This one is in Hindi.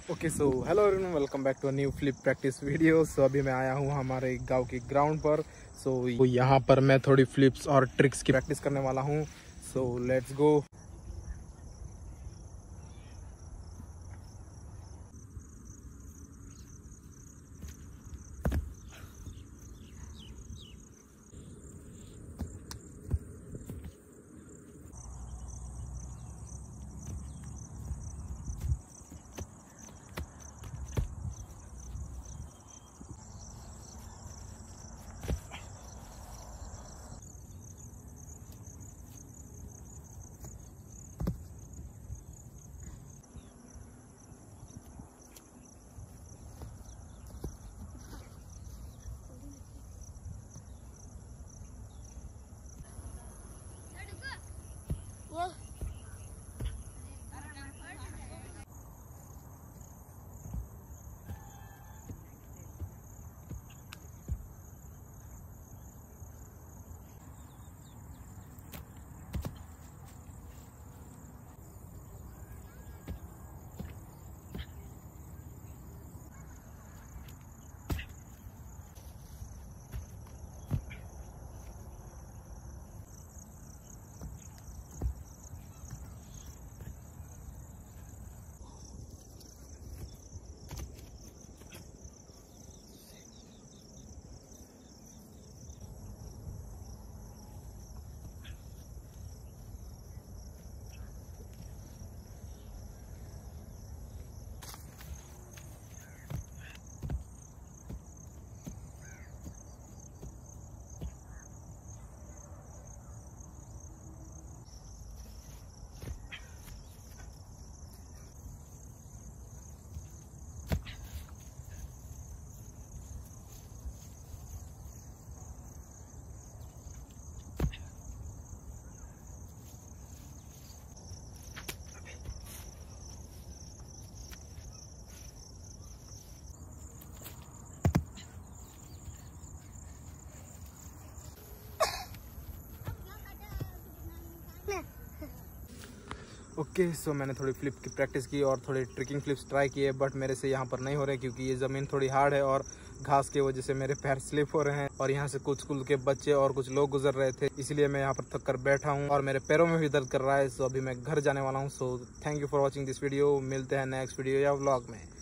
Okay so hello everyone, welcome back to a new flip practice video. So अभी मैं आया हूँ हमारे गांव के ग्राउंड पर। सो यहाँ पर मैं थोड़ी फ्लिप्स और ट्रिक्स की प्रैक्टिस करने वाला हूँ। So let's go. Okay so मैंने थोड़ी फ्लिप की प्रैक्टिस की और थोड़ी ट्रिकिंग फ्लिप्स ट्राई किए, बट मेरे से यहाँ पर नहीं हो रहे क्योंकि ये ज़मीन थोड़ी हार्ड है और घास की वजह से मेरे पैर स्लिप हो रहे हैं। और यहाँ से कुछ स्कूल के बच्चे और कुछ लोग गुजर रहे थे, इसलिए मैं यहाँ पर थक कर बैठा हूँ और मेरे पैरों में भी दर्द कर रहा है। सो अभी मैं घर जाने वाला हूँ। So thank you for watching this video. मिलते हैं नेक्स्ट वीडियो या व्लॉग में।